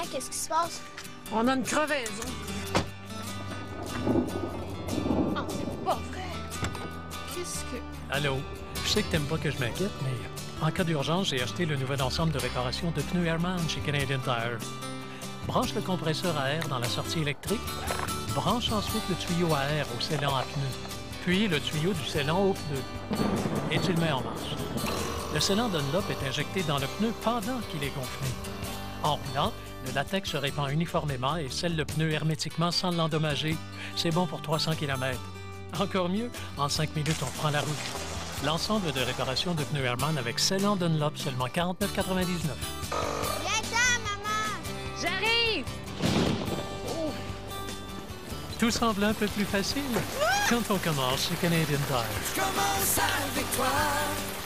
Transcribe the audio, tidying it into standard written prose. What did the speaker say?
qu'est-ce qui se passe? On a une crevaison. Oh, c'est pas vrai! Qu'est-ce que... Allô? Je sais que t'aimes pas que je m'inquiète, mais en cas d'urgence, j'ai acheté le nouvel ensemble de réparation de pneus Airman chez Canadian Tire. Branche le compresseur à air dans la sortie électrique. Branche ensuite le tuyau à air au scellant à pneus. Puis le tuyau du scellant au pneu. Et tu le mets en marche. Le scellant Dunlop est injecté dans le pneu pendant qu'il est gonflé. En roulant, le latex se répand uniformément et scelle le pneu hermétiquement sans l'endommager. C'est bon pour 300 km. Encore mieux, en 5 minutes, on prend la route. L'ensemble de réparation de pneus Airman avec scellant Dunlop, seulement 49,99. Viens-t'en, maman! J'arrive! Tout semble un peu plus facile quand on commence chez Canadian Tire. Commence avec toi.